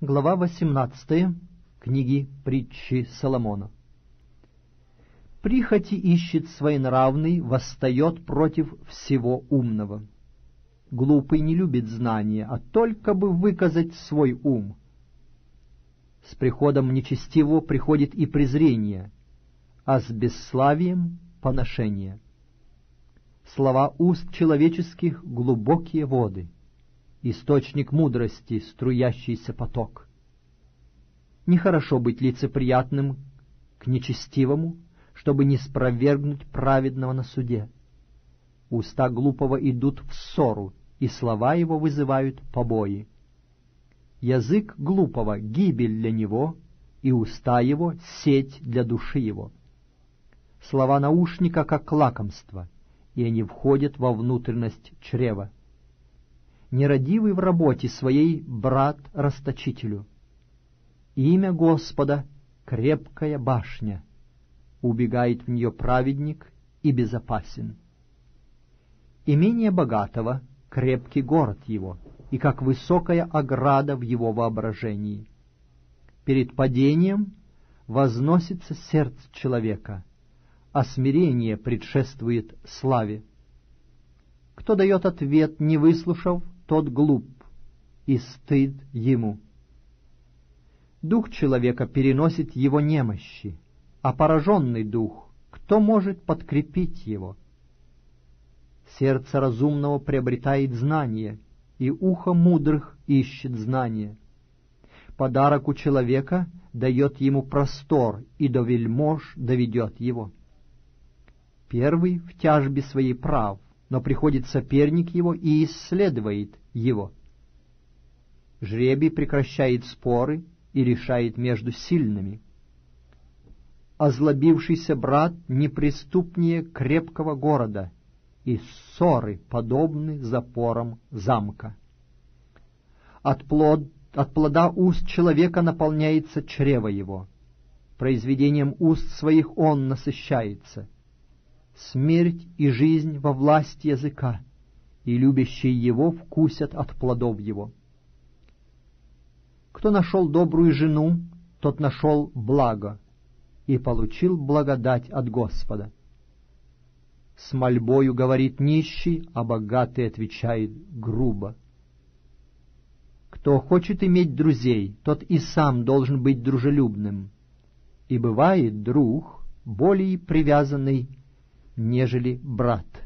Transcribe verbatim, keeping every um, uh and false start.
Глава восемнадцатая книги Притчи Соломона. Прихоти ищет своенравный, восстает против всего умного. Глупый не любит знания, а только бы выказать свой ум. С приходом нечестивого приходит и презрение, а с бесславием — поношение. Слова уст человеческих — глубокие воды, источник мудрости, струящийся поток. Нехорошо быть лицеприятным к нечестивому, чтобы не спровергнуть праведного на суде. Уста глупого идут в ссору, и слова его вызывают побои. Язык глупого — гибель для него, и уста его — сеть для души его. Слова наушника — как лакомство, и они входят во внутренность чрева. Нерадивый в работе своей брат расточителю. Имя Господа — крепкая башня, убегает в нее праведник и безопасен. Имение богатого — крепкий город его, и как высокая ограда в его воображении. Перед падением возносится сердце человека, а смирение предшествует славе. Кто дает ответ, не выслушав, тот глуп, и стыд ему. Дух человека переносит его немощи, а пораженный дух, кто может подкрепить его? Сердце разумного приобретает знание, и ухо мудрых ищет знание. Подарок у человека дает ему простор, и до вельмож доведет его. Первый в тяжбе своей прав, но приходит соперник его и исследует его. Жребий прекращает споры и решает между сильными. Озлобившийся брат неприступнее крепкого города, и ссоры подобны запорам замка. От, плод, от плода уст человека наполняется чрево его, произведением уст своих он насыщается. Смерть и жизнь во власти языка, и любящие его вкусят от плодов его. Кто нашел добрую жену, тот нашел благо и получил благодать от Господа. С мольбою говорит нищий, а богатый отвечает грубо. Кто хочет иметь друзей, тот и сам должен быть дружелюбным, и бывает друг более привязанный, нежели брат.